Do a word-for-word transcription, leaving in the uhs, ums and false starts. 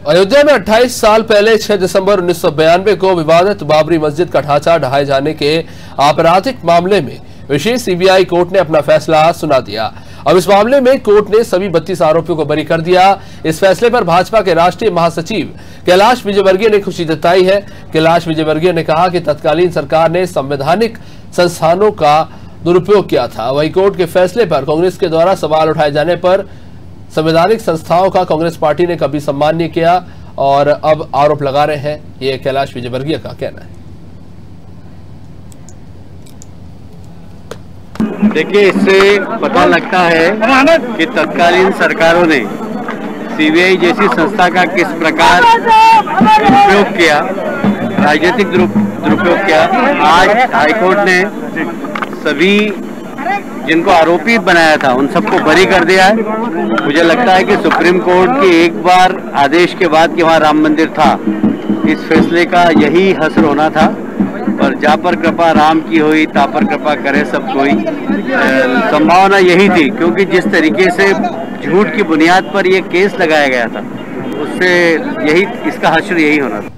अयोध्या में अट्ठाईस साल पहले छह दिसंबर उन्नीस सौ बयानवे को विवादित बाबरी मस्जिद का ढांचा ढहाए जाने के आपराधिक मामले में विशेष सीबीआई कोर्ट ने अपना फैसला सुना दिया। अब इस मामले में कोर्ट ने सभी बत्तीस आरोपियों को बरी कर दिया। इस फैसले पर भाजपा के राष्ट्रीय महासचिव कैलाश विजयवर्गीय ने खुशी जताई है। कैलाश विजयवर्गीय ने कहा कि तत्कालीन सरकार ने संवैधानिक संस्थानों का दुरुपयोग किया था। वहीं कोर्ट के फैसले पर कांग्रेस के द्वारा सवाल उठाए जाने पर संवैधानिक संस्थाओं का कांग्रेस पार्टी ने कभी सम्मान नहीं किया और अब आरोप लगा रहे हैं। ये कैलाश विजयवर्गीय का कहना है। देखिए, इससे पता लगता है कि तत्कालीन सरकारों ने सीबीआई जैसी संस्था का किस प्रकार दुरुपयोग किया, राजनीतिक दुरुपयोग किया। आज हाईकोर्ट ने सभी जिनको आरोपी बनाया था उन सबको बरी कर दिया है। मुझे लगता है कि सुप्रीम कोर्ट के एक बार आदेश के बाद कि वहाँ राम मंदिर था, इस फैसले का यही हसर होना था। पर जा पर कृपा राम की हुई, ता पर कृपा करे सब कोई, संभावना यही थी, क्योंकि जिस तरीके से झूठ की बुनियाद पर यह केस लगाया गया था उससे यही इसका हश्र यही होना था।